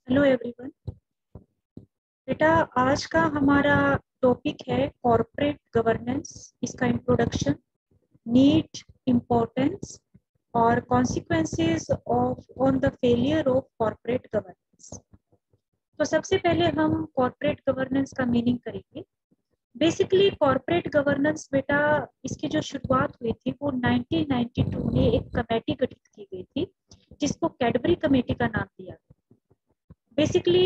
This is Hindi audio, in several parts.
Hello everyone. बेटा, आज का हमारा टॉपिक है कॉर्पोरेट गवर्नेंस। इसका इंट्रोडक्शन, नीड, इम्पोर्टेंस और consequences of on the failure of corporate governance. तो सबसे पहले हम कॉर्पोरेट गवर्नेंस का मीनिंग करेंगे। बेसिकली कॉर्पोरेट गवर्नेंस बेटा, इसकी जो शुरुआत हुई थी वो 1992 में एक कमेटी गठित की गई थी जिसको कैडबरी कमेटी का नाम दिया गया। बेसिकली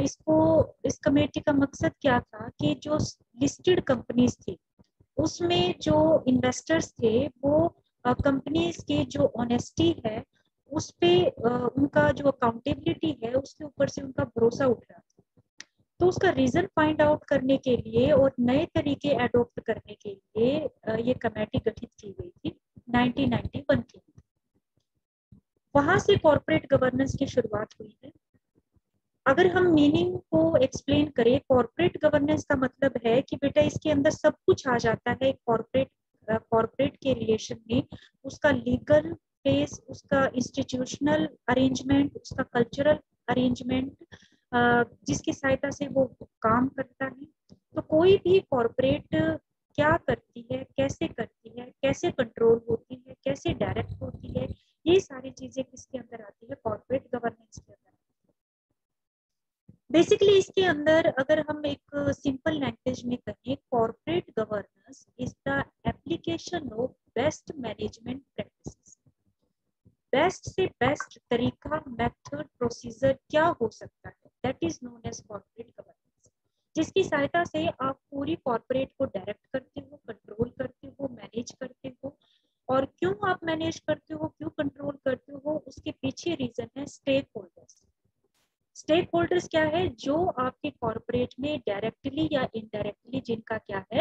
इस कमेटी का मकसद क्या था कि जो लिस्टेड कंपनीज थी उसमें जो इन्वेस्टर्स थे वो कंपनीज की जो ऑनेस्टी है उस पे उनका जो अकाउंटेबिलिटी है उसके ऊपर से उनका भरोसा उठ रहा था। तो उसका रीजन फाइंड आउट करने के लिए और नए तरीके अडॉप्ट करने के लिए ये कमेटी गठित की गई थी 1991 की। वहां से कॉर्पोरेट गवर्नेंस की शुरुआत हुई है। अगर हम मीनिंग को एक्सप्लेन करें, कॉर्पोरेट गवर्नेंस का मतलब है कि बेटा इसके अंदर सब कुछ आ जाता है। कॉर्पोरेट के रिलेशन में उसका लीगल फेस, उसका इंस्टीट्यूशनल अरेंजमेंट, उसका कल्चरल अरेंजमेंट, जिसकी सहायता से वो काम करता है। तो कोई भी कॉर्पोरेट क्या करती है, कैसे कंट्रोल होती है, कैसे डायरेक्ट होती है, ये सारी चीजें किसके अंदर आती है? कॉर्पोरेट गवर्नेंस के अंदर। बेसिकली इसके अंदर अगर हम एक सिंपल लैंग्वेज में कहें, corporate governance is the application of best management practices. Best से बेस्ट तरीका, मेथड, प्रोसीजर क्या हो सकता है, that is known as corporate governance, जिसकी सहायता से आप पूरी कॉर्पोरेट को डायरेक्ट करते हो, कंट्रोल करते हो, मैनेज करते हो। और क्यों आप मैनेज करते हो, क्यों कंट्रोल करते हो, उसके पीछे रीजन है स्टेक होल्डर्स। स्टेक होल्डर्स क्या है? जो आपके कॉर्पोरेट में डायरेक्टली या इनडायरेक्टली जिनका क्या है,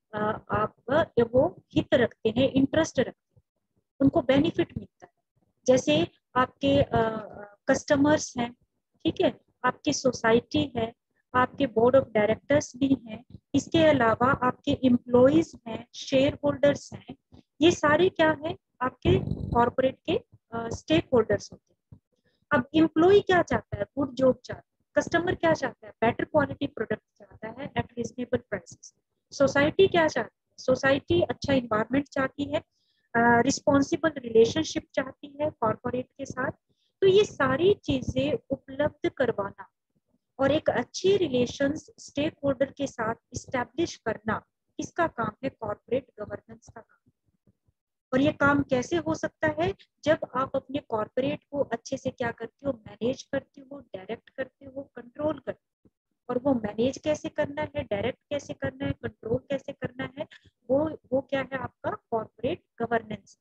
आप वो हित रखते हैं, इंटरेस्ट रखते हैं, उनको बेनिफिट मिलता है। जैसे आपके कस्टमर्स हैं, ठीक है, आपकी सोसाइटी है, आपके बोर्ड ऑफ डायरेक्टर्स भी हैं, इसके अलावा आपके एम्प्लॉइज हैं, शेयर होल्डर्स हैं। ये सारे क्या है? आपके कॉर्पोरेट के स्टेक होल्डर्स होते हैं। अब एम्प्लॉय क्या चाहता है? गुड जॉब चाहता है। कस्टमर क्या चाहता है? बेटर क्वालिटी प्रोडक्ट चाहता है एट रीजनेबल प्राइसेस। सोसाइटी क्या चाहती है? सोसाइटी अच्छा इन्वायरमेंट चाहती है, रिस्पॉन्सिबल रिलेशनशिप चाहती है कॉर्पोरेट के साथ। तो ये सारी चीजें उपलब्ध करवाना और एक अच्छी रिलेशंस स्टेक होल्डर के साथ इस्टेब्लिश करना, इसका काम है कॉर्पोरेट गवर्नेंस का काम। और ये काम कैसे हो सकता है? जब आप अपने कॉर्पोरेट को अच्छे से क्या करते हो? मैनेज करते हो, डायरेक्ट करते हो, कंट्रोल करते हो। और वो मैनेज कैसे करना है, डायरेक्ट कैसे करना है, कंट्रोल कैसे करना है, वो क्या है? आपका corporate governance.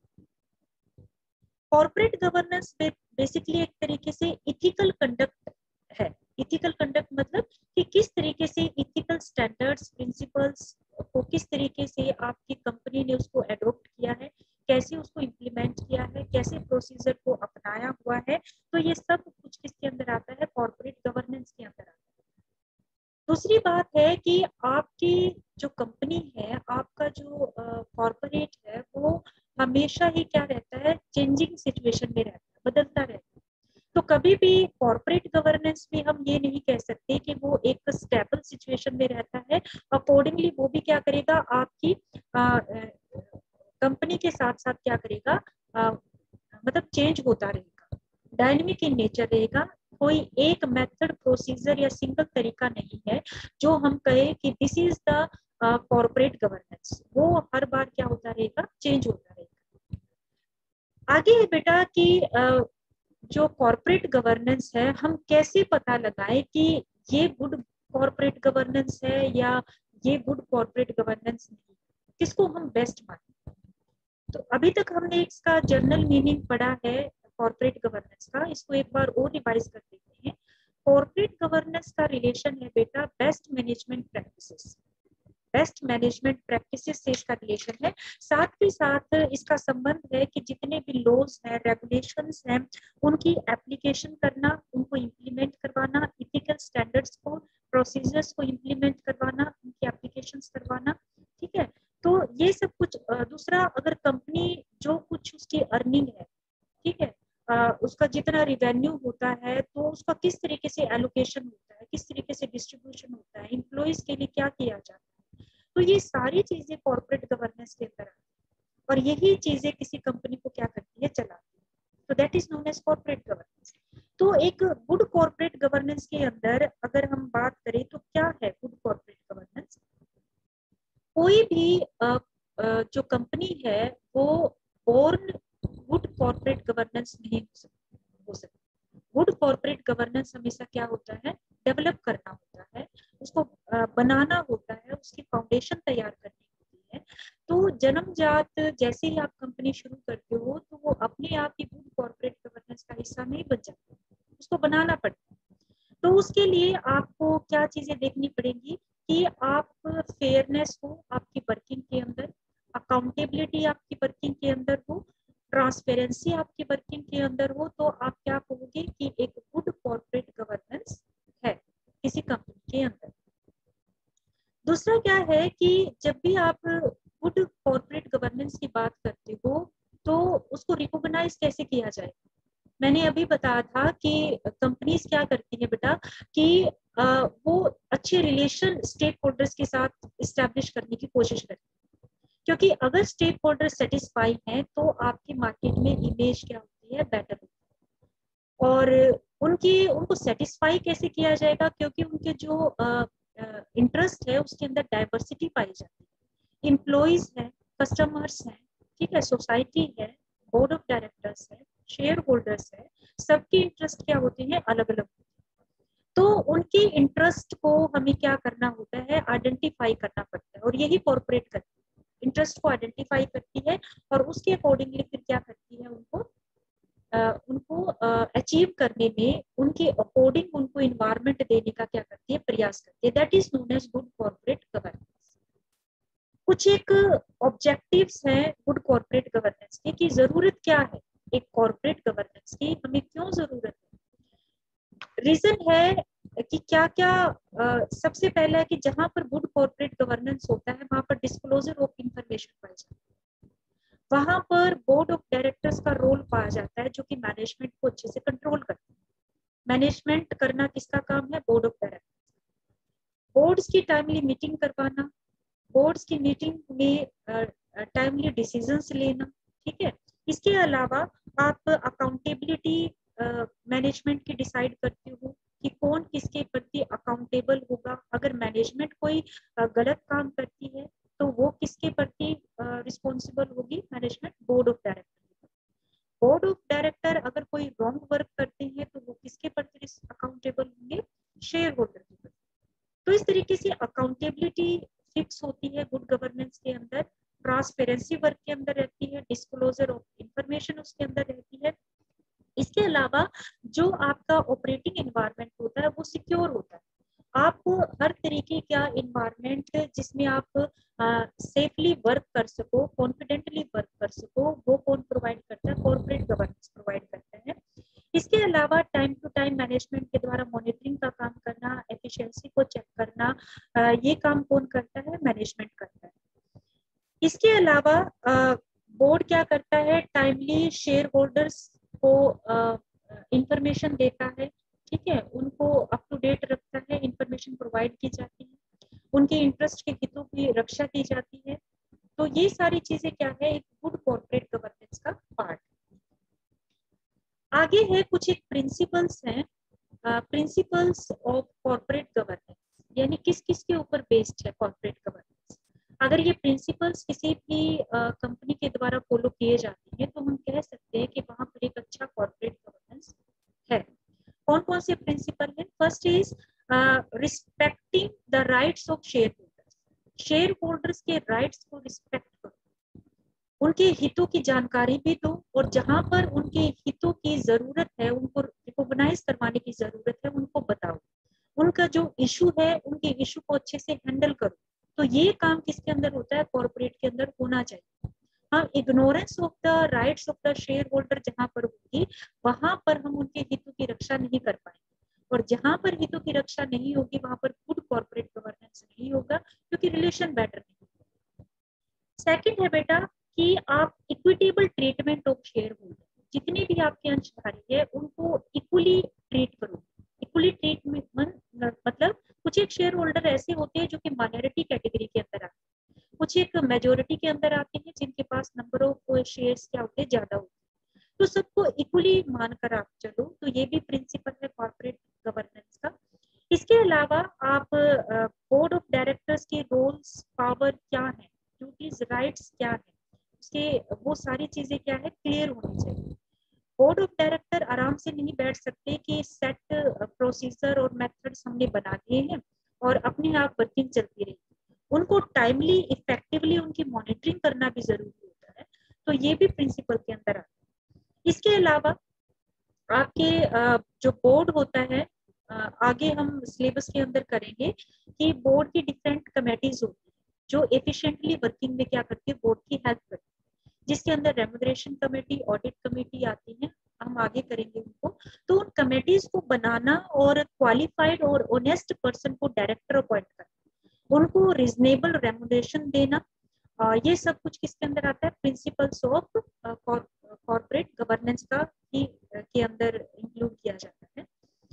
Corporate governance basically एक तरीके से इथिकल कंडक्ट है। इथिकल कंडक्ट मतलब कि किस तरीके से इथिकल स्टैंडर्ड्स, प्रिंसिपल्स को किस तरीके से आपकी कंपनी ने उसको एडॉप्ट किया है, कैसे उसको इम्प्लीमेंट किया है, कैसे प्रोसीजर को अपनाया हुआ है। तो ये सब कुछ किसके अंदर आता है? कॉर्पोरेट गवर्नेंस के अंदर आता है। दूसरी बात है कि आपकी जो कंपनी है, आपका जो कॉर्पोरेट है, वो हमेशा ही क्या रहता है? चेंजिंग सिचुएशन में रहता है, बदलता रहता है। तो कभी भी कॉर्पोरेट गवर्नेंस में हम ये नहीं कह सकते कि वो एक स्टेबल सिचुएशन में रहता है। अकॉर्डिंगली वो भी क्या करेगा? आपकी कंपनी के साथ साथ क्या करेगा? मतलब चेंज होता रहेगा, डायनेमिक इन नेचर रहेगा। कोई एक मेथड, प्रोसीजर या सिंगल तरीका नहीं है जो हम कहे कि this is the corporate governance. वो हर बार क्या होता रहेगा? चेंज होता रहेगा। आगे है बेटा कि जो कॉर्पोरेट गवर्नेंस है, हम कैसे पता लगाएं कि ये गुड कॉर्पोरेट गवर्नेंस है या ये गुड कॉर्पोरेट गवर्नेंस नहीं, किसको हम बेस्ट माने? तो अभी तक हमने इसका जनरल मीनिंग पढ़ा है कॉर्पोरेट गवर्नेंस का, इसको एक बार और रिवाइज कर देते हैं। कॉर्पोरेट गवर्नेंस का रिलेशन है बेटा best management practices. Best management practices से इसका रिलेशन है। साथ ही साथ इसका संबंध है कि जितने भी लॉज हैं, रेगुलेशंस हैं, उनकी एप्लीकेशन करना, उनको इम्प्लीमेंट करवाना, इथिकल स्टैंडर्ड्स को, प्रोसीजर्स को इम्प्लीमेंट करवाना, उनकी एप्लीकेशंस करवाना। ठीक है, तो ये सब कुछ। दूसरा, अगर कंपनी जो कुछ उसकी अर्निंग है, ठीक है, उसका जितना रिवेन्यू होता है तो उसका किस तरीके से एलोकेशन होता है, किस तरीके से डिस्ट्रीब्यूशन होता है, एम्प्लॉइज के लिए क्या किया जाता है। तो ये सारी चीजें कॉर्पोरेट गवर्नेंस के अंदर आती है और यही चीजें किसी कंपनी को क्या करती है, चलाती है। तो that is known as corporate governance. तो एक गुड कॉर्पोरेट गवर्नेंस के अंदर अगर हम बात करें तो क्या है गुड कॉर्पोरेट गवर्नेंस। कोई भी जो कंपनी है वो बोर्न गुड कॉर्पोरेट गवर्नेंस नहीं हो सकती। गुड कॉर्पोरेट गवर्नेंस हमेशा क्या होता है, डेवलप करना होता है, उसको बनाना होता है, उसकी फाउंडेशन तैयार करनी होती है। तो जन्मजात जैसे ही आप कंपनी शुरू करते हो तो वो अपने आप ही गुड कॉर्पोरेट गवर्नेंस का हिस्सा नहीं बन जाता, उसको बनाना पड़ता है। तो उसके लिए आपको क्या चीजें देखनी पड़ेंगी कि आप फेयरनेस हो आपकी वर्किंग के अंदर, अकाउंटेबिलिटी आपकी वर्किंग के अंदर हो, ट्रांसपेरेंसी आपकी वर्किंग के अंदर हो, तो आप क्या कहोगे कि एक गुड कॉर्पोरेट गवर्नेंस है किसी कंपनी के अंदर। दूसरा क्या है कि जब भी आप गुड कॉर्पोरेट गवर्नेंस की बात करते हो तो उसको रिकॉग्नाइज कैसे किया जाए। मैंने अभी बताया था कि कंपनीज क्या करती है बेटा कि वो अच्छे रिलेशन स्टेक होल्डर्स के साथ इस्टेब्लिश करने की कोशिश करती है, क्योंकि अगर स्टेक होल्डर सेटिस्फाई हैं तो आपकी मार्केट में इमेज क्या होती है, बेटर होती है। और उनको सेटिस्फाई कैसे किया जाएगा, क्योंकि उनके जो इंटरेस्ट है उसके अंदर डाइवर्सिटी पाई जाती है, इम्प्लॉइज है, कस्टमर्स हैं, ठीक है, सोसाइटी है, बोर्ड ऑफ डायरेक्टर्स है, शेयर होल्डर्स है, सबकी इंटरेस्ट क्या होती है, अलग अलग। तो उनकी इंटरेस्ट को हमें क्या करना होता है, आइडेंटिफाई करना पड़ता है, और यही कॉर्पोरेट करती है, इंटरेस्ट को आइडेंटिफाई करती है और उसके अकॉर्डिंगली फिर क्या करती है, उनको अचीव करने में उनके अकॉर्डिंग उनको इन्वायरमेंट देने का क्या करती है, प्रयास करती है। That is known as good corporate governance. कुछ एक ऑब्जेक्टिव्स हैं गुड कॉर्पोरेट गवर्नेंस के कि जरूरत क्या है एक कॉर्पोरेट गवर्नेंस की, हमें क्यों जरूरत है, रीजन है कि क्या क्या सबसे पहला है कि जहां पर गुड कॉर्पोरेट गवर्नेंस होता है वहां पर डिस्क्लोजर ऑफ इंफॉर्मेशन पाई जाती है, वहां पर बोर्ड ऑफ डायरेक्टर्स का रोल पाया जाता है जो कि मैनेजमेंट को अच्छे से कंट्रोल करता है। मैनेजमेंट करना किसका काम है, बोर्ड ऑफ डायरेक्टर्स। बोर्ड्स की टाइमली मीटिंग करवाना, बोर्ड्स की मीटिंग में टाइमली डिसीजंस लेना, ठीक है। इसके अलावा आप अकाउंटेबिलिटी मैनेजमेंट की डिसाइड करते हो कि कौन किसके प्रति अकाउंटेबल होगा। अगर मैनेजमेंट कोई गलत काम करती है तो वो किसके प्रति रिस्पॉन्सिबल होगी, management, board of director. Board of director अगर कोई रॉन्ग वर्क करते हैं तो वो किसके प्रति अकाउंटेबल होंगे, शेयर होल्डर के प्रति। तो इस तरीके से अकाउंटेबिलिटी फिक्स होती है गुड गवर्नेंस के अंदर, ट्रांसपेरेंसी वर्क के अंदर रहती है, डिस्क्लोजर ऑफ इंफॉर्मेशन उसके अंदर रहती है। इसके अलावा जो आपका ऑपरेटिंग एनवायरनमेंट होता है वो सिक्योर होता है। आपको हर तरीके का एनवायरनमेंट जिसमें आप सेफली वर्क कर सको, कॉन्फिडेंटली वर्क कर सको, वो कौन प्रोवाइड करता है, कॉर्पोरेट गवर्नेंस प्रोवाइड करता है। इसके अलावा टाइम टू टाइम मैनेजमेंट के द्वारा मॉनिटरिंग का काम करना, एफिशिएंसी को चेक करना, ये काम कौन करता है, मैनेजमेंट करता है। इसके अलावा बोर्ड क्या करता है, टाइमली शेयर होल्डर्स को इंफॉर्मेशन देता है, ठीक है, उनको अप टू डेट रखता है, इंफॉर्मेशन प्रोवाइड की जाती है, उनके इंटरेस्ट के हितों की रक्षा की जाती है। तो ये सारी चीजें क्या है, एक गुड कॉर्पोरेट गवर्नेंस का पार्ट। आगे है कुछ एक प्रिंसिपल्स हैं, प्रिंसिपल्स ऑफ कॉर्पोरेट गवर्नेंस, यानी किस किस के ऊपर बेस्ड है कॉर्पोरेट गवर्नेंस। अगर ये प्रिंसिपल्स किसी भी कंपनी के द्वारा फॉलो किए जाते हैं तो हम कह सकते हैं कि वहां पर एक अच्छा कॉर्पोरेट गवर्नेंस है। कौन कौन से प्रिंसिपल है, first is respecting the rights of shareholders. Shareholders के राइट्स को रिस्पेक्ट करो, उनके हितों की जानकारी भी दो, और जहां पर उनके हितों की जरूरत है, उनको रिकॉग्नाइज करवाने की जरूरत है, उनको बताओ। उनका जो इशू है उनके इशू को अच्छे से हैंडल करो। तो ये काम किसके अंदर होता है, कॉर्पोरेट के अंदर होना चाहिए। हाँ, ignorance of the rights of the shareholder जहां पर होगी वहां पर हम उनके हितों की रक्षा नहीं कर पाएंगे, और जहां पर हितों की रक्षा नहीं होगी वहां पर गुड कॉर्पोरेट गवर्नेंस नहीं होगा, क्योंकि रिलेशन बेटर नहीं होगा। सेकंड है बेटा कि आप equitable treatment of shareholder, जितने भी आपके अंशधारी है उनको इक्वली ट्रीट करो। इक्वली ट्रीटमेंट मतलब कुछ एक शेयर होल्डर ऐसे होते हैं जो कि माइनॉरिटी कैटेगरी के अंदर आते हैं, कुछ एक मेजोरिटी के अंदर आते हैं जिनके पास नंबर ऑफ शेयर्स क्या होते हैं, ज्यादा होते हैं। तो सबको इक्वली मानकर आप चलो, तो ये भी प्रिंसिपल है कॉर्पोरेट गवर्नेंस का। इसके अलावा आप बोर्ड ऑफ डायरेक्टर्स के रोल्स, पावर क्या है, ड्यूटीज, राइट्स क्या है, उसके वो सारी चीजें क्या है क्लियर होनी चाहिए। बोर्ड ऑफ डायरेक्टर आराम से नहीं बैठ सकते कि सेट प्रोसीजर और मेथड्स हमने बना दिए हैं और अपने आप वर्किंग चलती रही। उनको टाइमली इफेक्टिवली उनकी मॉनिटरिंग करना भी जरूरी होता है। तो ये भी प्रिंसिपल के अंदर आता है। इसके अलावा आपके जो बोर्ड होता है, आगे हम सिलेबस के अंदर करेंगे कि बोर्ड की डिफरेंट कमेटीज होती है जो एफिशिएंटली वर्किंग में क्या करती है, बोर्ड की हेल्प करती है, जिसके अंदर रेमुनरेशन कमेटी, ऑडिट कमेटी आती है, हम आगे करेंगे उनको। तो उन कमेटीज को बनाना और क्वालिफाइड और ऑनेस्ट पर्सन को डायरेक्टर अपॉइंट करना, उनको रिजनेबल रेमुनरेशन देना, ये सब कुछ किसके अंदर आता है, प्रिंसिपल्स ऑफ कॉर्पोरेट गवर्नेंस का ही के अंदर इंक्लूड किया जाता है।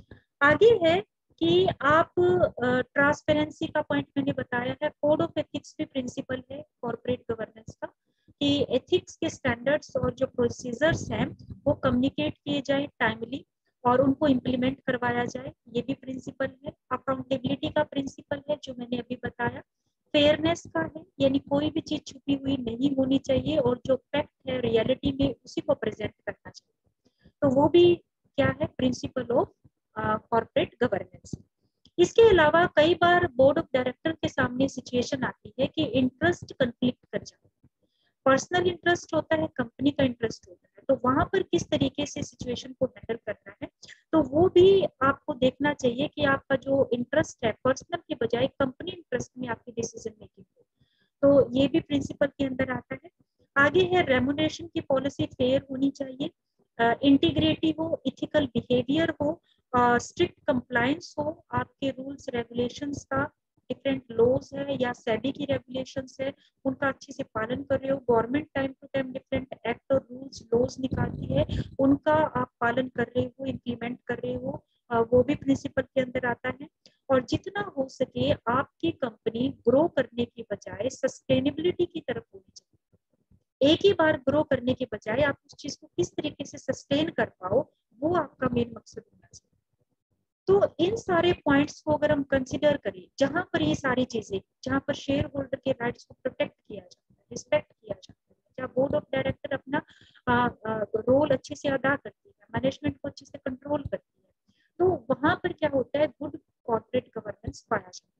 आगे है कि आप ट्रांसपेरेंसी का पॉइंट मैंने बताया है, कोड ऑफ एथिक्स भी प्रिंसिपल है कॉर्पोरेट गवर्नेंस का, कि एथिक्स के स्टैंडर्ड्स और जो प्रोसीजर्स हैं वो कम्युनिकेट किए जाए टाइमली और उनको इम्प्लीमेंट करवाया जाए, ये भी प्रिंसिपल है। अकाउंटेबिलिटी का प्रिंसिपल है जो मैंने अभी बताया। फेयरनेस का है, यानी कोई भी चीज छुपी हुई नहीं होनी चाहिए और जो फैक्ट है रियलिटी में उसी को प्रेजेंट करना चाहिए, तो वो भी क्या है, प्रिंसिपल ऑफ कॉर्पोरेट गवर्नेंस। इसके अलावा कई बार बोर्ड ऑफ डायरेक्टर के सामने सिचुएशन आती है कि इंटरेस्ट कंफ्लिक्ट कर जाता है, पर्सनल इंटरेस्ट होता है, कंपनी का इंटरेस्ट होता है, तो वहां पर किस तरीके से सिचुएशन को हैंडल करना है, तो वो भी आपको देखना चाहिए कि आपका जो इंटरेस्ट है पर्सनल के बजाय कंपनी इंटरेस्ट में आपकी डिसीजन मेकिंग हो, तो ये भी प्रिंसिपल के अंदर आता है। आगे है रेमुनरेशन की पॉलिसी फेयर होनी चाहिए, इंटीग्रिटी हो, इथिकल बिहेवियर हो, स्ट्रिक्ट कंप्लायंस हो, आपके रूल्स रेगुलेशंस का, डिफरेंट लॉज है या सेबी की रेगुलेशंस है उनका अच्छे से पालन कर रहे हो, government time to time different act और रूल्स लॉज निकालती है, उनका आप पालन कर रहे हो, इम्प्लीमेंट कर रहे हो, वो भी प्रिंसिपल के अंदर आता है। और जितना हो सके आपकी कंपनी ग्रो करने की बजाय सस्टेनेबिलिटी की तरफ होनी चाहिए, एक ही बार ग्रो करने के बजाय आप उस चीज को किस तरीके से सस्टेन कर पाओ, वो आपका मेन मकसद होना चाहिए। तो इन सारे पॉइंट्स को अगर हम कंसिडर करें, जहां पर ये सारी चीजें, जहां पर शेयर होल्डर के राइट्स को प्रोटेक्ट किया जाता है, रिस्पेक्ट किया जाता है, जहाँ बोर्ड ऑफ डायरेक्टर अपना रोल अच्छे से अदा करती है, मैनेजमेंट को अच्छे से कंट्रोल करती है, तो वहां पर क्या होता है, गुड कॉर्पोरेट गवर्नेंस पाया जाता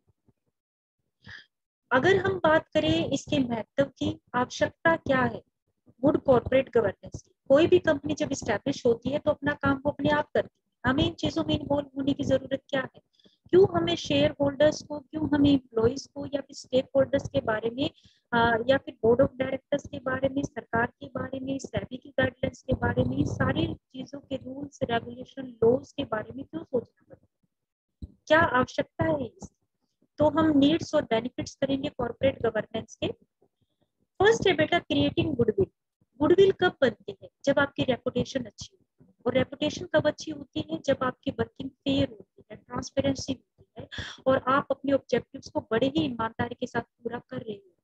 है। अगर हम बात करें इसके महत्व की, आवश्यकता क्या है गुड कॉर्पोरेट गवर्नेंस की, कोई भी कंपनी जब स्टैब्लिश होती है तो अपना काम वो अपने आप करती है, हमें इन चीजों में इन्वॉल्व होने की जरूरत क्या है, क्यों हमें शेयर होल्डर्स को, क्यों हमें एम्प्लॉइज को या फिर स्टेक होल्डर्स के बारे में या फिर बोर्ड ऑफ डायरेक्टर्स के बारे में, सरकार के बारे में, सेबी की गाइडलाइंस के बारे में, सारी चीजों के रूल्स रेगुलेशन लॉज के बारे में क्यों सोचना पड़ता है, क्या आवश्यकता है इसकी। तो हम नीड्स और बेनिफिट्स करेंगे कॉर्पोरेट गवर्नेंस के। फर्स्ट है बेटा क्रिएटिंग गुडविल। गुडविल कब बनती है, जब आपकी रेपुटेशन अच्छी होती है, और रेपुटेशन कब अच्छी होती है, जब आपकी वर्किंग फेयर होती है, ट्रांसपेरेंसी होती है और आप अपने ऑब्जेक्टिव्स को बड़े ही ईमानदारी के साथ पूरा कर रहे हो।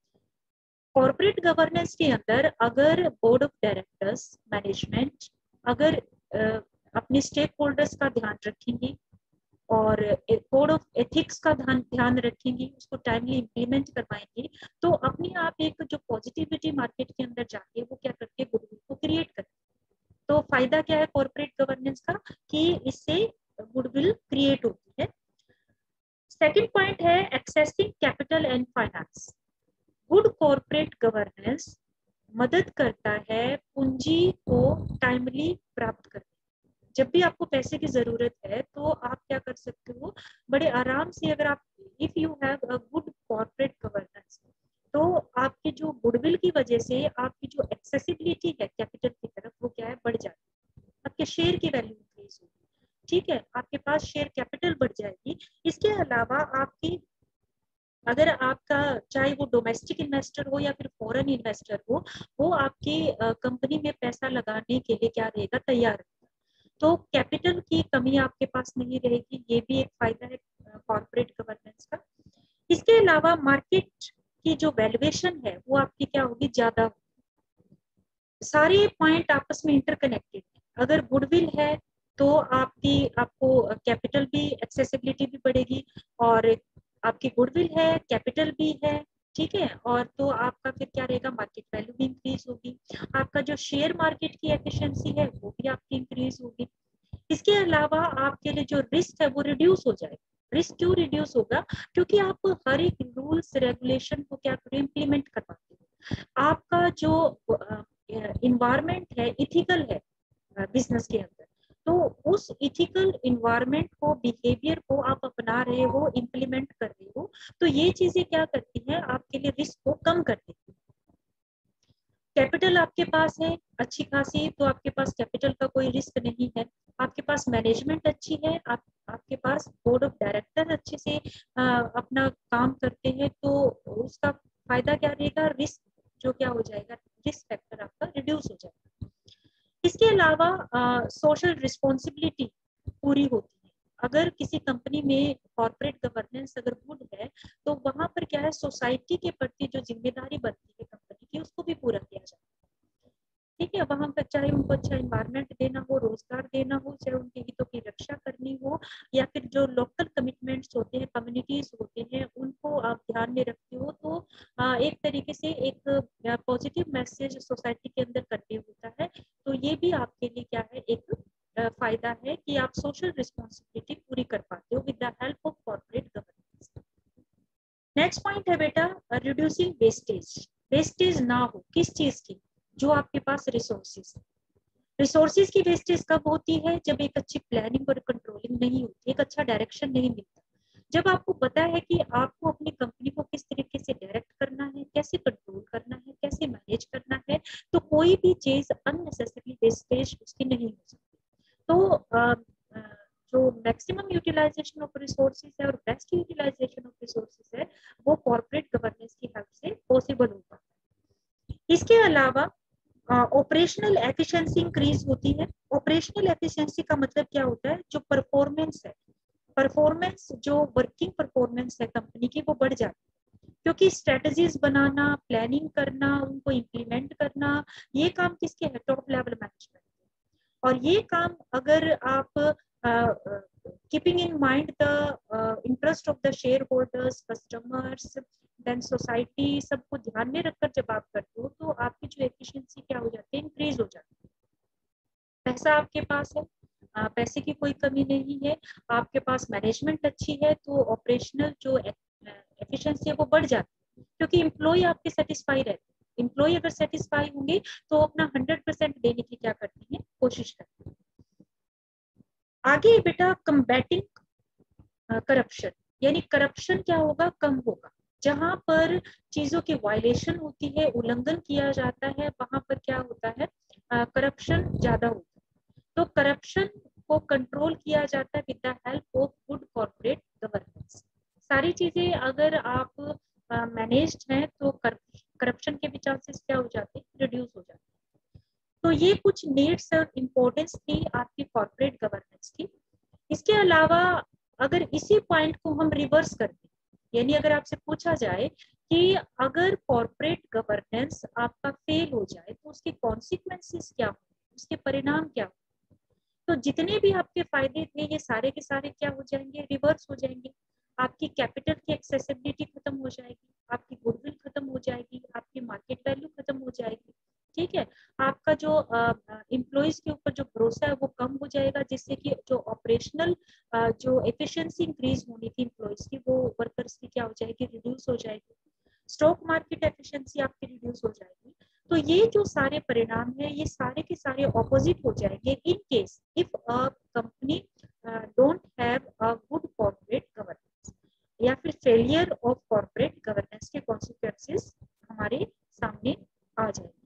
कॉर्पोरेट गवर्नेंस के अंदर अगर बोर्ड ऑफ डायरेक्टर्स, मैनेजमेंट अगर अपने स्टेक होल्डर्स का ध्यान रखेंगे और कोड ऑफ एथिक्स का ध्यान रखेंगी, उसको टाइमली इम्प्लीमेंट करवाएंगे, तो अपने आप एक जो पॉजिटिविटी मार्केट के अंदर जाके वो क्या करते हैं, गुडविल को क्रिएट करते हैं। तो फायदा क्या है कॉर्पोरेट गवर्नेंस का, कि इससे गुडविल क्रिएट होती है। सेकंड पॉइंट है accessing capital and finance. Good corporate governance मदद करता है पूंजी को टाइमली प्राप्त करने। जब भी आपको पैसे की जरूरत है तो आप क्या कर सकते हो, बड़े आराम से, अगर आप if you have a good corporate governance, तो आपके जो गुडविल की वजह से आपकी जो एक्सेसिबिलिटी है कैपिटल की तरफ, वो क्या है, बढ़ जाती है, आपके शेयर की वैल्यू इंक्रीज होगी, ठीक है, आपके पास शेयर कैपिटल बढ़ जाएगी। इसके अलावा आपकी अगर आपका चाहे वो डोमेस्टिक इन्वेस्टर हो या फिर फॉरेन इन्वेस्टर हो, वो आपकी कंपनी में पैसा लगाने के लिए क्या रहेगा, तैयार। तो कैपिटल की कमी आपके पास नहीं रहेगी, ये भी एक फायदा है कॉर्पोरेट गवर्नेंस का। इसके अलावा मार्केट की जो वैल्यूएशन है वो आपकी क्या होगी, ज्यादा होगी। सारे पॉइंट आपस में इंटरकनेक्टेड है। अगर गुडविल है तो आपको कैपिटल भी, एक्सेसिबिलिटी भी बढ़ेगी, और आपकी गुडविल है, कैपिटल भी है, ठीक है, और तो आपका फिर क्या रहेगा, मार्केट वैल्यू भी इंक्रीज होगी। आपका जो शेयर मार्केट की एफिशिएंसी है वो भी आपकी इंक्रीज होगी। इसके अलावा आपके लिए जो रिस्क है वो रिड्यूस हो जाएगा। रिस्क क्यों रिड्यूस होगा, क्योंकि आप हर एक रूल्स रेगुलेशन को क्या करें, इम्प्लीमेंट कर पाते हो। आपका जो इन्वायरमेंट है इथिकल है बिजनेस के अंदर, तो उस इथिकल इन्वायरमेंट को, बिहेवियर को आप अपना रहे हो, इम्प्लीमेंट कर रहे हो, तो ये चीजें क्या करती हैं, आपके लिए रिस्क को कम कर देती है। कैपिटल आपके पास है अच्छी खासी, तो आपके पास कैपिटल का कोई रिस्क नहीं है। आपके पास मैनेजमेंट अच्छी है, आपके पास बोर्ड ऑफ डायरेक्टर अच्छे से अपना काम करते हैं, तो उसका फायदा क्या रहेगा, रिस्क जो क्या हो जाएगा, रिस्क फैक्टर आपका रिड्यूस हो जाएगा। इसके अलावा सोशल रिस्पॉन्सिबिलिटी पूरी होती है। अगर किसी कंपनी में कॉर्पोरेट गवर्नेंस अगर गुड है, तो वहां पर क्या है, सोसाइटी के प्रति जो जिम्मेदारी बनती है कंपनी की, उसको भी पूरा किया जाता है। ठीक है, वहां पर चाहे उनको अच्छा इन्वायरमेंट देना हो, रोजगार देना हो, चाहे उनके हितों की रक्षा करनी हो, या फिर जो लोकल कमिटमेंट्स होते हैं, कम्युनिटीज होते हैं, उनको आप ध्यान में रखते हो, तो एक तरीके से एक पॉजिटिव मैसेज सोसाइटी के अंदर कन्वे होता है। तो ये भी आपके लिए क्या है, एक फायदा है कि आप सोशल रिस्पॉन्सिबिलिटी पूरी कर पाते हो with the help of corporate governance. Next point है बेटा, रिड्यूसिंग वेस्टेज। वेस्टेज ना हो किस चीज की, जो आपके पास रिसोर्सेज है। रिसोर्सेज की वेस्टेज कब होती है, जब एक अच्छी प्लानिंग और कंट्रोलिंग नहीं होती, एक अच्छा डायरेक्शन नहीं मिलता। जब आपको पता है कि आपको अपनी कंपनी को किस तरीके से डायरेक्ट करना है, कैसे कंट्रोल करना है, कैसे मैनेज करना है, तो कोई भी चीज अननेसेसरी वेस्टेज उसकी नहीं हो सकती। तो जो मैक्सिमम यूटिलाइजेशन ऑफ रिसोर्सेज है और बेस्ट यूटिलाइजेशन ऑफ रिसोर्सेज है, वो कॉर्पोरेट गवर्नेंस की हेल्प से पॉसिबल हो पाता है। इसके अलावा ऑपरेशनल एफिशिएंसी इंक्रीज होती है। ऑपरेशनल एफिशिएंसी का मतलब क्या होता है, जो परफॉर्मेंस है, परफॉर्मेंस जो वर्किंग परफॉर्मेंस है कंपनी की, वो बढ़ जाती है। क्योंकि स्ट्रेटजीज बनाना, प्लानिंग करना, उनको इम्प्लीमेंट करना, ये काम किसके है, टॉप लेवल मैनेजमेंट। और ये काम अगर आप keeping in mind the interest of the shareholders, customers, then society, सबको ध्यान में रखकर जब आप करते हो, तो आपकी जो एफिशिएंसी क्या हो जाती है, इंक्रीज हो जाती है। पैसा आपके पास है, पैसे की कोई कमी नहीं है, आपके पास मैनेजमेंट अच्छी है, तो ऑपरेशनल जो एफिशिएंसी है वो बढ़ जाती है, क्योंकि एम्प्लॉय आपके सेटिस्फाई रहते हैं। एम्प्लॉय अगर सेटिस्फाई होंगे तो अपना 100% देने की क्या करती है, कोशिश करती है। आगे बेटा, कम्बैटिंग करप्शन, यानी करप्शन क्या होगा, कम होगा। जहां पर चीजों की वायलेशन होती है, उल्लंघन किया जाता है, वहां पर क्या होता है, करप्शन ज्यादा होता है। तो करप्शन को कंट्रोल किया जाता है with the help of good corporate governance. सारी चीजें अगर आप मैनेज्ड हैं, तो करप्शन के भी चांसेस क्या हो जाते हैं, रिड्यूस हो जाते हैं। तो ये कुछ नीड्स और इम्पोर्टेंस थी आपकी कॉर्पोरेट गवर्नेंस की। इसके अलावा अगर इसी पॉइंट को हम रिवर्स कर दें, यानी अगर आपसे पूछा जाए कि अगर कॉर्पोरेट गवर्नेंस आपका फेल हो जाए तो उसके कॉन्सिक्वेंसेस क्या हो, उसके परिणाम क्या हो, तो जितने भी आपके फायदे थे ये सारे के सारे क्या हो जाएंगे, रिवर्स हो जाएंगे। आपकी कैपिटल की एक्सेसिबिलिटी खत्म हो जाएगी, आपकी गुडविल खत्म हो जाएगी, आपकी मार्केट वैल्यू खत्म हो जाएगी। ठीक है, आपका जो एम्प्लॉयज के ऊपर जो भरोसा है वो कम हो जाएगा, जिससे कि जो ऑपरेशनल जो एफिशिएंसी इंक्रीज होनी थी एम्प्लॉयज की, वो वर्कर्स की क्या हो जाएगी, रिड्यूस हो जाएगी। स्टॉक मार्केट एफिशिएंसी आपकी रिड्यूस हो जाएगी। तो ये जो सारे परिणाम है, ये सारे के सारे ऑपोजिट हो जाएंगे in case if a company don't have a good corporate governance, या फिर फेलियर ऑफ कॉर्पोरेट गवर्नेंस के कॉन्सिक्वेंसेस हमारे सामने आ जाएंगे।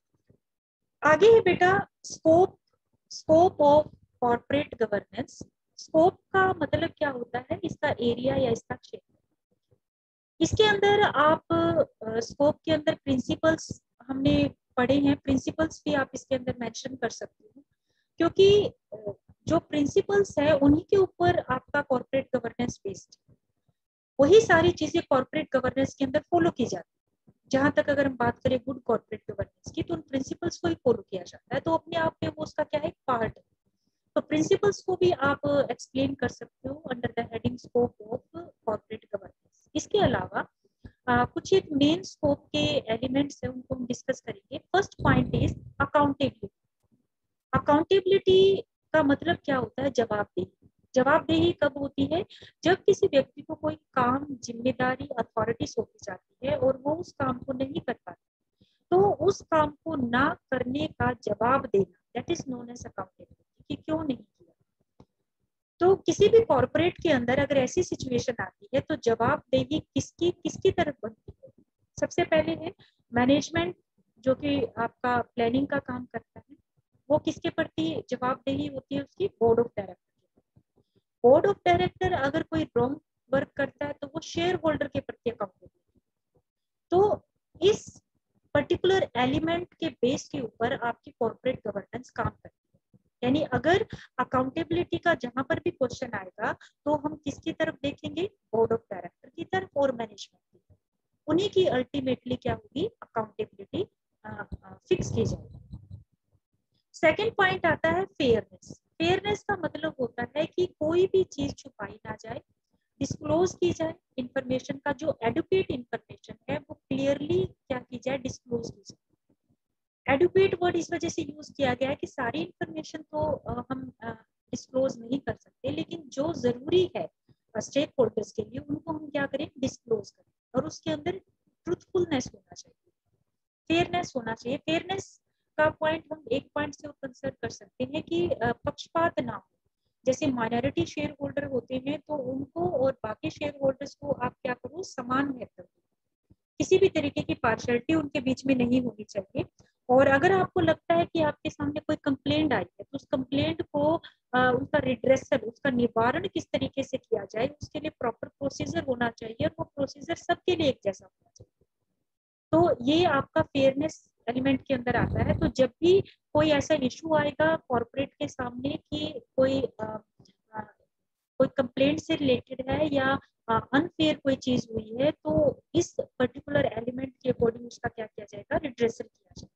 आगे है बेटा, scope scope of corporate governance. Scope का मतलब क्या होता है, इसका एरिया या इसका क्षेत्र। इसके अंदर आप स्कोप के अंदर प्रिंसिपल्स हमने पढ़े हैं, प्रिंसिपल्स भी आप इसके अंदर मेंशन कर सकते हो, क्योंकि जो प्रिंसिपल्स है उन्हीं के ऊपर आपका कॉर्पोरेट गवर्नेंस बेस्ड, वही सारी चीजें कॉर्पोरेट गवर्नेंस के अंदर फॉलो की जाती है। जहां तक अगर हम बात करें गुड कॉर्पोरेट गवर्नेंस की, तो उन प्रिंसिपल्स को ही फॉलो किया जाता है, तो अपने आप में वो उसका क्या है, पार्ट है। तो प्रिंसिपल्स को भी आप एक्सप्लेन कर सकते हो under the heading scope of corporate governance. इसके अलावा कुछ एक मेन स्कोप के एलिमेंट्स है, उनको हम डिस्कस करेंगे। First point is accountability. Accountability का मतलब क्या होता है, जवाबदेही। जवाबदेही कब होती है, जब किसी व्यक्ति को कोई काम, जिम्मेदारी, अथॉरिटी सौंपी जाती है और वो उस काम को नहीं कर पाता, तो उस काम को ना करने का जवाब देना, that is known as accountability, कि क्यों नहीं किया। तो किसी भी कॉर्पोरेट के अंदर अगर ऐसी सिचुएशन आती है, तो जवाबदेही किसकी किसकी तरफ बनती है। सबसे पहले है मैनेजमेंट, जो कि आपका प्लानिंग का काम करता है, वो किसके प्रति जवाबदेही होती है, उसकी board of director. Board of director अगर कोई रॉन्ग वर्क करता है, तो वो शेयर होल्डर के प्रति अकाउंटेबल। तो इस पर्टिकुलर एलिमेंट के बेस के ऊपर आपकी कॉर्पोरेट गवर्नेंस काम करती है। यानी अगर अकाउंटेबिलिटी का जहां पर भी क्वेश्चन आएगा, तो हम किसकी तरफ देखेंगे, बोर्ड ऑफ डायरेक्टर की तरफ और मैनेजमेंट की तरफ। उन्हीं की अल्टीमेटली क्या होगी, अकाउंटेबिलिटी फिक्स की जाएगी। सेकेंड पॉइंट आता है फेयरनेस। फेयरनेस का मतलब होता है कि कोई भी चीज छुपाई ना जाए, डिस्क्लोज की जाए। इंफॉर्मेशन का जो एडुकेट इंफॉर्मेशन है वो क्लियरली क्या की जाए, डिस्क्लोज की जाए। एडुकेट वर्ड इस वजह से यूज किया गया है कि सारी इंफॉर्मेशन तो हम डिस्क्लोज नहीं कर सकते, लेकिन जो जरूरी है स्टेक होल्डर्स के लिए, उनको हम क्या करें, डिस्क्लोज करें। और उसके अंदर ट्रूथफुलनेस होना चाहिए, फेयरनेस होना चाहिए। फेयरनेस का पॉइंट हम एक पॉइंट से कंसिडर कर सकते हैं कि पक्षपात ना हो। जैसे माइनॉरिटी शेयर होल्डर होते हैं, तो उनको और बाकी शेयर होल्डर्स को आप क्या करो, समान महत्व दो। किसी भी तरीके की पार्शियलिटी उनके बीच में नहीं होनी चाहिए। और अगर आपको लगता है कि आपके सामने कोई कंप्लेंट आई है, तो उस कंप्लेंट को उसका रिड्रेसल, उसका निवारण किस तरीके से किया जाए, उसके लिए प्रॉपर प्रोसीजर होना चाहिए, और वो प्रोसीजर सबके लिए एक जैसा होना चाहिए। तो ये आपका फेयरनेस एलिमेंट के अंदर आता है। तो जब भी कोई ऐसा इशू आएगा कॉर्पोरेट के सामने कि कोई कोई कंप्लेंट से रिलेटेड है या अनफेयर कोई चीज हुई है, तो इस पर्टिकुलर एलिमेंट के अकॉर्डिंग उसका क्या किया जाएगा, रिड्रेसल किया जाएगा।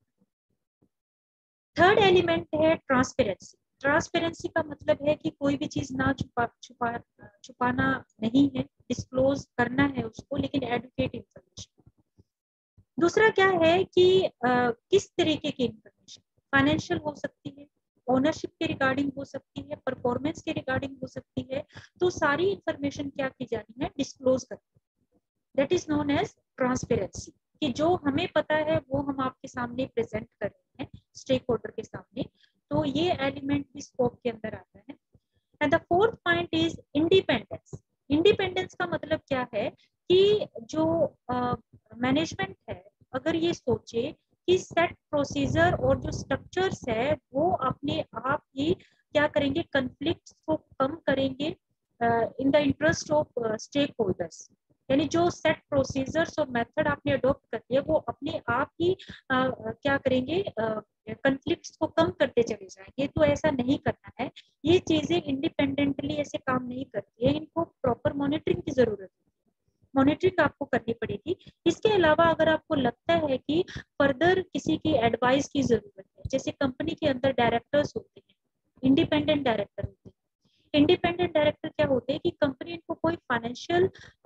थर्ड एलिमेंट है ट्रांसपेरेंसी। ट्रांसपेरेंसी का मतलब है कि कोई भी चीज ना छुपाना नहीं है, डिस्क्लोज करना है उसको, लेकिन एडुकेट इंफॉर्मेशन। दूसरा क्या है कि किस तरीके की इंफॉर्मेशन, फाइनेंशियल हो सकती है, ओनरशिप के रिगार्डिंग हो सकती है, परफॉर्मेंस के रिगार्डिंग हो सकती है। तो सारी इंफॉर्मेशन क्या की जानी है, डिस्क्लोज करनी है। That is known as transparency, कि जो हमें पता है वो हम आपके सामने प्रेजेंट कर रहे हैं स्टेक होल्डर के सामने। तो ये एलिमेंट भी स्कोप के अंदर आता है। And the fourth point is independence. Independence का मतलब क्या है कि जो मैनेजमेंट है, अगर ये सोचे कि सेट प्रोसीजर और जो स्ट्रक्चर्स है वो अपने आप ही क्या करेंगे, कन्फ्लिक्ट को कम करेंगे in the interest of stakeholders. यानी जो सेट प्रोसीजर्स और मेथड आपने अडॉप्ट कर लिया, वो अपने आप ही क्या करेंगे, कन्फ्लिक्ट्स को कम करते चले जाएंगे। तो ऐसा नहीं करना है। ये चीजें इंडिपेंडेंटली ऐसे काम नहीं करती है, इनको प्रॉपर मॉनिटरिंग की जरूरत है। मॉनिटरिंग आपको करनी पड़ेगी। इसके अलावा अगर आपको लगता है कि फर्दर किसी की एडवाइस की जरूरत है, जैसे कंपनी के अंदर डायरेक्टर्स होते हैं, इंडिपेंडेंट डायरेक्टर होते हैं। इंडिपेंडेंट डायरेक्टर क्या होते हैं कि कंपनी को कोई फाइनेंशियल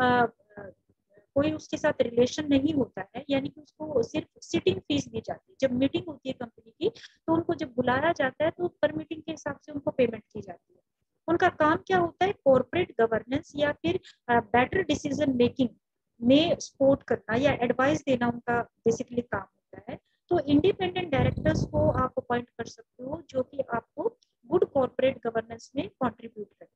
कोई उसके साथ रिलेशन नहीं होता है, यानी कि उसको सिर्फ सिटिंग फीस दी जाती है। जब मीटिंग होती है कंपनी की, तो उनको जब बुलाया जाता है, तो पर मीटिंग के हिसाब से उनको पेमेंट की जाती है। उनका काम क्या होता है, कॉर्पोरेट गवर्नेंस या फिर बेटर डिसीजन मेकिंग में सपोर्ट करना या एडवाइस देना उनका बेसिकली काम होता है। तो इंडिपेंडेंट डायरेक्टर्स को आप अपॉइंट कर सकते हो, जो कि आपको गुड कॉर्पोरेट गवर्नेंस में कंट्रीब्यूट करें।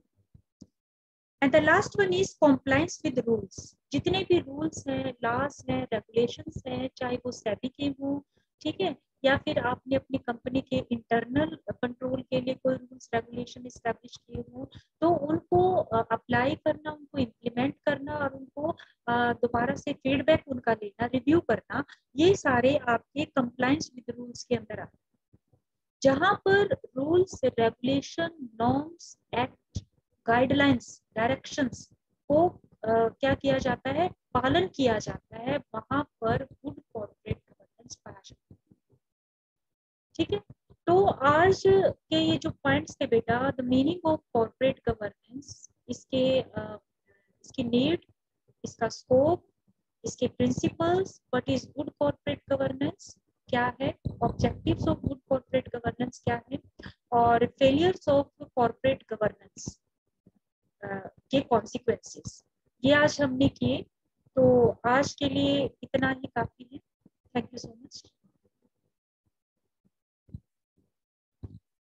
And the last one is compliance with rules. जितने भी रूल्स हैं, लॉज हैं, रेगुलेशंस हैं, चाहे वो सेबी के हों, ठीक है, या फिर आपने अपनी कंपनी के इंटरनल कंट्रोल के लिए कोई रूल्स रेगुलेशन इस्टेब्लिश किए हो, तो उनको अप्लाई करना, उनको इम्प्लीमेंट करना और उनको दोबारा से फीडबैक उनका लेना, रिव्यू करना, ये सारे आपके कंप्लायंस विद रूल्स के अंदर आते हैं। जहां पर rules regulation norms act guidelines directions को क्या किया जाता है, पालन किया जाता है, वहां पर गुड कॉर्पोरेट गवर्नेंस पाया जाता है। ठीक है, तो आज के ये जो पॉइंट्स थे बेटा, the meaning of corporate governance, इसकी नीड, इसका स्कोप, इसके principles, what is good corporate governance क्या है, objectives of good corporate governance क्या है, और फेलियर्स ऑफ कॉर्पोरेट गवर्नेंस के कॉन्सिक्वेंसेस, ये आज हमने किए। तो आज के लिए इतना ही काफी है।